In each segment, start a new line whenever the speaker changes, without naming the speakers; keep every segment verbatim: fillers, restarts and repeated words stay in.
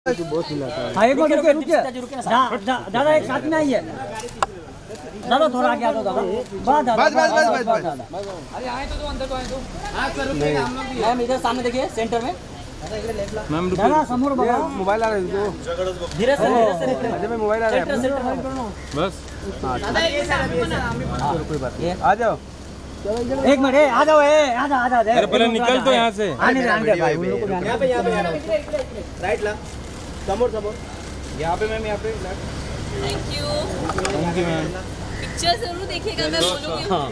हाँ एक मिनट रुकिए रुकिए दादा एक साथ में आइए दादा थोड़ा आगे आ दो दादा बस बस बस बस अरे आए तो दो अंदर तो आए तो हां सर रुकिए हम लोग भी मैम इधर सामने देखिए सेंटर में मैम दादा समोर बघा मोबाइल आ रहा है धीरे से धीरे से अजय में मोबाइल आ रहा है बस दादा ये सर कोई बात नहीं आ जाओ एक मिनट आ जाओ ए आ जा आ जा अरे पहले निकल तो यहां से आने आने भाई उन लोगों को यहां पे यहां पे राइट ला समोर समोर यहां पे मैम यहां पे
thank you
thank you ma'am
picture जरूर देखिएगा मैं बोलूंगी हां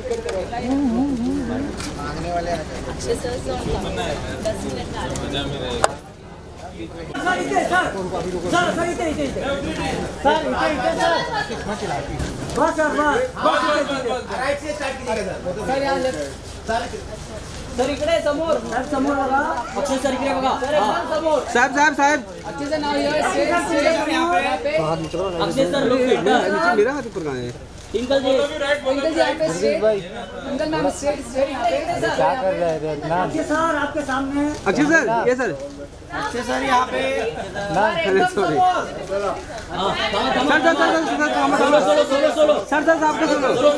मांगने वाले अच्छे से दस मिनट का मजा में रहेगा सर इधर सर सर इधर इधर
सर इधर इधर सर बस सर बस राइट से स्टार्ट कीजिएगा सर सर यहां लेफ्ट सर सर इकडे समोर सर समोर बघा अक्षय सर इकडे बघा सर एकदम समोर साहेब साहेब साहेब अच्छे से नाव ये स्टेज यहां पे अक्षय सर लोग नीचे मेरा हाथ ऊपर कहां है टिंकल जी टिंकल जी यहां पे स्टेज भाई टिंकल मैम स्टेज स्टेज यहां पे सर क्या कर रहे हैं ना अक्षय सर आपके सामने अक्षय सर ये सर अक्षय सर यहां पे ना सॉरी हां sir sir sir sir solo solo solo solo sir sir आपके सोलो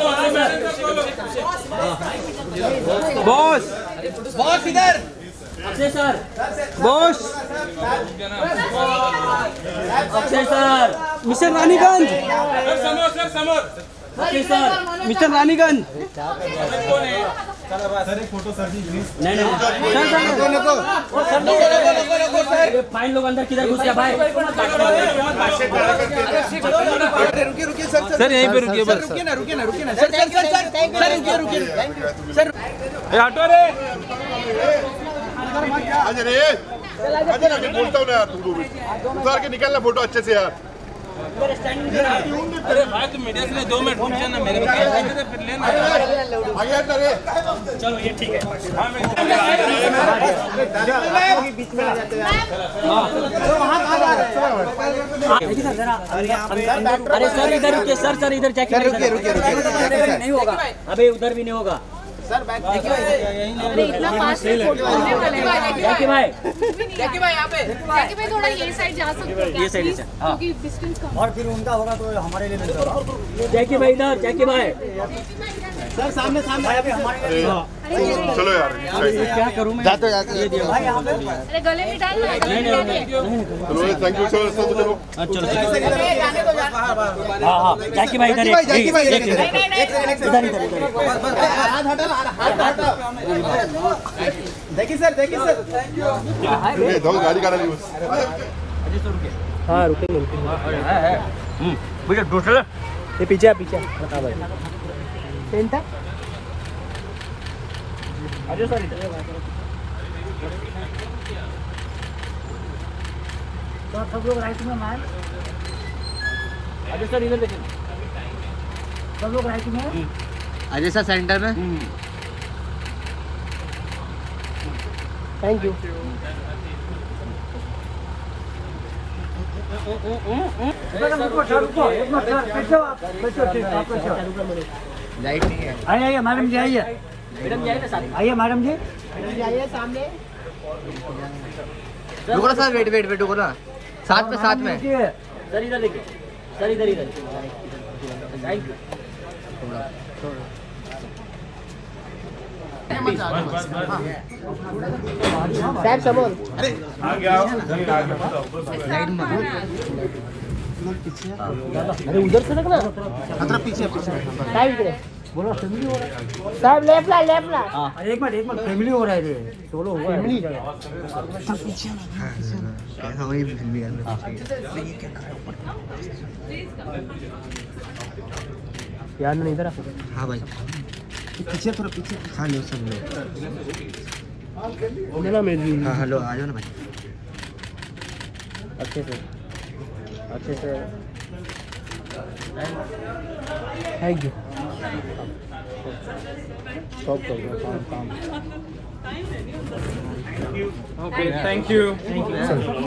बॉस बॉस इधर Akshay sir boss Akshay sir mister Raniganj sir समोर सर समोर अक्षय सर मिस्टर रानीगंज कौन है सर एक फोटो सर जी प्लीज नहीं नहीं सर सर नको नको सर नको नको नको सर ये फाइन लोग अंदर किधर घुस गया भाई रुकिए रुकिए सर सर यहीं पे रुकिए बस रुकिए ना रुकिए ना रुकिए ना सर सर सर सर रुकिए रुकिए थैंक यू सर ए हटो रे
अजय रे अजय आगे बोलता हूं ना यार तुम लोग उतार के निकलना फोटो अच्छे से यार
अरे भाई तुम मीडिया के लिए दो मिनट रुक जाना मेरे को फिर लेना
आगे हट रे
चलो ये ठीक है हां मैं
बीच में आ जाते हैं हां तो वहां आ जा रहे हैं देखिए सर जरा अरे सर इधर रुकिए सर सर इधर चेक रुकिए रुकिए रुकिए नहीं होगा अबे उधर भी नहीं होगा सर बैक
अरे इतना फास्ट फोटो बनने वाले हैं
जैकी भाई
जैकी भाई यहां पे जैकी भाई थोड़ा ये साइड जा सकते हो
ये साइड से हां
क्योंकि डिस्टेंस कम
और फिर उनका होगा तो हमारे लिए नहीं होगा जैकी भाई इधर जैकी भाई सर सामने सामने भाई अभी हमारे लिए
चलो यार
क्या करूं मैं जाते जाते ये दिया भाई यहां पे
अरे गले में डाल
नहीं नहीं
चलो थैंक यू सर सर चलो
चलो
जाने दो
हां हां जैकी भाई इधर
जैकी भाई
एक सेकंड इधर इधर हाथ हटा देखिए सर देखिए सर थैंक यू
ये दो गाड़ी काढ़ा ली बस
अजय सर रुके
हाँ रुकेंगे रुकेंगे
है है हम्म भैया दूसरा
ये पीछे आ पीछे हाँ भाई
पेंटा अजय सर इधर तो सब लोग राइट में मान अजय सर इधर देखिए सब लोग राइट में
अजय सर सेंटर में थैंक यू लाइट नहीं है
आइए आइए मैडम जी आइए मैडम जी आइए ना आइए मैडम जी
आइए सामने
रुको ना सर वेट वेट वेट रुको ना साथ में साथ में
सर इधर देखिए सर इधर इधर थैंक यू
साहब समोर
अरे आ गया
अरे उधर से देखना
खतरा पीछे पीछे
साहब इधर
बोलो फैमिली हो रहा है
साहब लेफ्ट ला लेफ्ट ला
हां एक मिनट एक मिनट फैमिली हो रहा है ये सोलो होगा फैमिली पीछे
हां वही फैमिली यार नहीं इधर हाँ भाई
पीछे थोड़ा पीछे
हाँ लो सब लो ना मेरी हाँ हेलो आ जाओ ना भाई अच्छे से अच्छे से थैंक यू स्टॉप कर दो काम काम
okay thank you thank you